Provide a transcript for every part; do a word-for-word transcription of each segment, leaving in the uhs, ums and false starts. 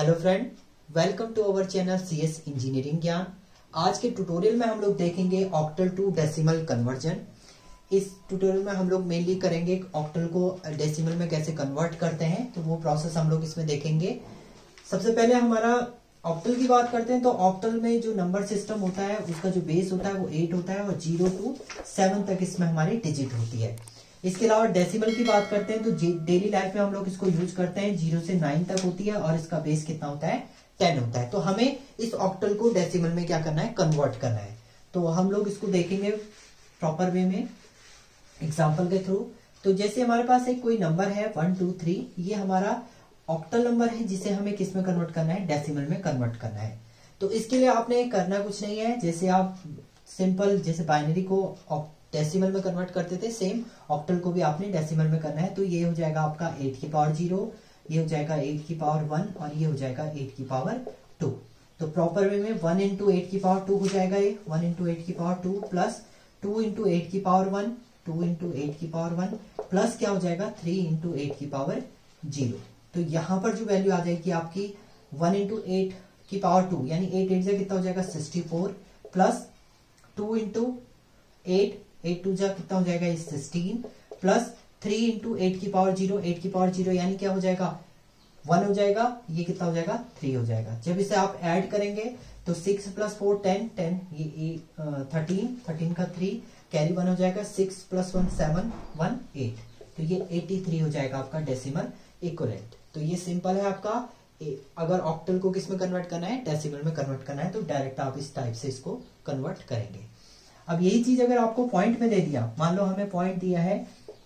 Hello friend, welcome to our channel C S engineering ज्ञान। आज के ट्यूटोरियल में हम लोग देखेंगे ऑक्टल टू डेसिमल कन्वर्जन। इस ट्यूटोरियल में हम लोग मेनली करेंगे ऑक्टल को डेसिमल में कैसे कन्वर्ट करते हैं, तो वो प्रोसेस हम लोग इसमें देखेंगे। सबसे पहले हमारा ऑक्टल की बात करते हैं तो ऑक्टल में जो नंबर सिस्टम होता है उसका जो बेस होता है वो एट होता है और जीरो टू सेवन तक इसमें हमारी डिजिट होती है। इसके अलावा डेसिमल की बात करते हैं तो डेली लाइफ में हम लोग इसको यूज करते हैं, जीरो से नाइन तक होती है और इसका बेस कितना होता है, टेन होता है। तो हमें इस ऑक्टल को डेसिमल में क्या करना है, कन्वर्ट करना है। तो हम लोग इसको देखेंगे प्रॉपर वे में एग्जाम्पल के थ्रू। तो जैसे हमारे पास एक कोई नंबर है वन टू थ्री, ये हमारा ऑक्टल नंबर है जिसे हमें किस में कन्वर्ट करना है, डेसिमल में कन्वर्ट करना है। तो इसके लिए आपने करना कुछ नहीं है, जैसे आप सिंपल जैसे बाइनरी को डेसिमल में कन्वर्ट करते थे, सेम ऑक्टल को भी आपने डेसिमल में करना है। तो ये हो जाएगा आपका एट की पावर जीरो, ये हो जाएगा एट की पावर वन और ये हो जाएगा एट की पावर टू। तो प्रॉपर वे में वन इंटू एट की पावर टू हो जाएगा, ये वन इंटू एट की power two plus two into eight की power one, two into eight की पावर वन प्लस क्या हो जाएगा थ्री इंटू एट की पावर जीरो। तो यहाँ पर जो वैल्यू आ जाएगी आपकी वन इंटू एट की पावर टू, यानी एट एट से कितना हो जाएगा sixty four plus two into eight, eight two जा कितना हो जाएगा sixteen plus three into eight की पावर जीरो, एट की पावर जीरो यानी क्या हो जाएगा वन हो जाएगा, ये कितना हो जाएगा थ्री हो जाएगा। जब इसे आप ऐड करेंगे तो six plus four ten, ten ये थर्टीन, थर्टीन का थ्री कैरी वन हो जाएगा, six plus one seven, one eight. तो ये एटी थ्री हो जाएगा आपका डेसिमल इक्विवेलेंट। तो ये सिंपल है आपका। अगर ऑक्टल को किस में कन्वर्ट करना है, डेसिमल में कन्वर्ट करना है, तो डायरेक्ट आप इस टाइप से इसको कन्वर्ट करेंगे। अब यही चीज अगर आपको पॉइंट में दे दिया, मान लो हमें पॉइंट दिया है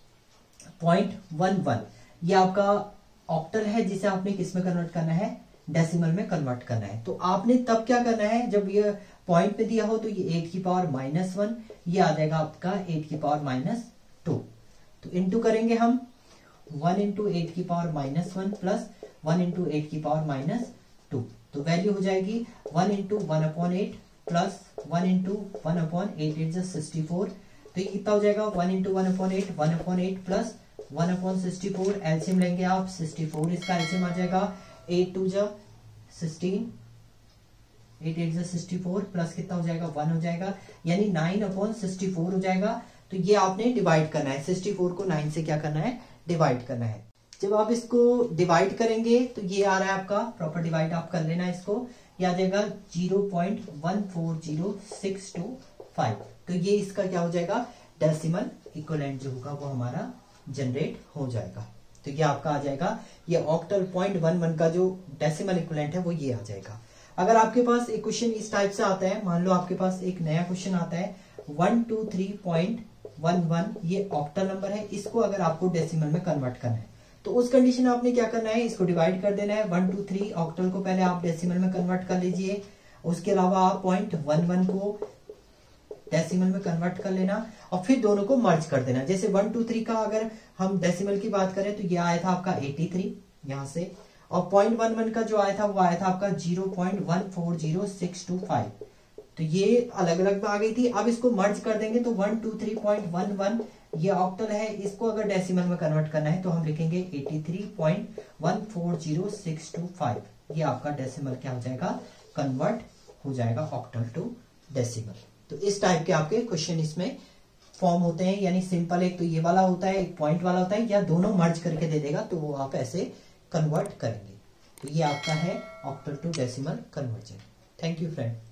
पॉइंट वन वन, ये आपका ऑक्टल है जिसे आपने किस में कन्वर्ट करना है, डेसिमल में कन्वर्ट करना है। तो आपने तब क्या करना है, जब ये पॉइंट पे दिया हो तो ये एट की पावर माइनस वन, ये आ जाएगा आपका एट की पावर माइनस टू। तो इंटू करेंगे हम वन इंटू एट की power minus one plus one into eight की पावर माइनस टू। तो वैल्यू हो जाएगी one into one upon eight plus one into one upon eight, eight जो सिक्सटी फोर। तो ये कितना हो जाएगा one into one upon eight, one upon eight plus one upon sixty four. LCM लेंगे आप सिक्सटी फोर, इसका एलसीएम आ जाएगा एट टू जा सिक्सटीन, एट एट जा सिक्सटी फोर प्लस कितना हो जाएगा वन हो जाएगा, यानी नाइन अपॉन सिक्सटी फोर हो जाएगा। तो ये आपने डिवाइड करना है, सिक्सटी फोर को नाइन से क्या करना है, डिवाइड करना है। जब आप इसको डिवाइड करेंगे तो ये आ रहा है आपका, प्रॉपर डिवाइड आप कर लेना इसको, ये आ जाएगा zero point one four zero six two five. तो ये इसका क्या हो जाएगा, डेसिमल इक्विवेलेंट जो होगा वो हमारा जनरेट हो जाएगा। तो ये आपका आ जाएगा, ये ऑक्टल पॉइंट वन वन का जो डेसिमल इक्विवेलेंट है वो ये आ जाएगा। अगर आपके पास एक क्वेश्चन इस टाइप से आता है, मान लो आपके पास एक नया क्वेश्चन आता है one two three point one one, ये ऑक्टल नंबर है, इसको अगर आपको डेसिमल में कन्वर्ट करना है तो उस कंडीशन में आपने क्या करना है, इसको डिवाइड कर देना है। वन टू थ्री ऑक्टल को पहले आप डेसिमल में कन्वर्ट कर लीजिए, उसके अलावा आप पॉइंट वन वन को डेसिमल में कन्वर्ट कर लेना और फिर दोनों को मर्ज कर देना। जैसे वन टू थ्री का अगर हम डेसिमल की बात करें तो ये आया था आपका एटी थ्री यहां से, और पॉइंट वन वन का जो आया था वो आया था आपका zero point one four zero six two five. तो ये अलग अलग में आ गई थी। अब इसको मर्ज कर देंगे तो one two three point one one ये ऑक्टल है, इसको अगर डेसिमल में कन्वर्ट करना है तो हम लिखेंगे eighty three point one four zero six two five. ये आपका डेसिमल क्या हो जाएगा, कन्वर्ट हो जाएगा ऑक्टल टू डेसिमल। तो इस टाइप के आपके क्वेश्चन इसमें फॉर्म होते हैं, यानी सिंपल एक तो ये वाला होता है, एक पॉइंट वाला होता है, या दोनों मर्ज करके दे देगा तो वो आप ऐसे कन्वर्ट करेंगे। तो ये आपका है octal to decimal conversion. Thank you friend.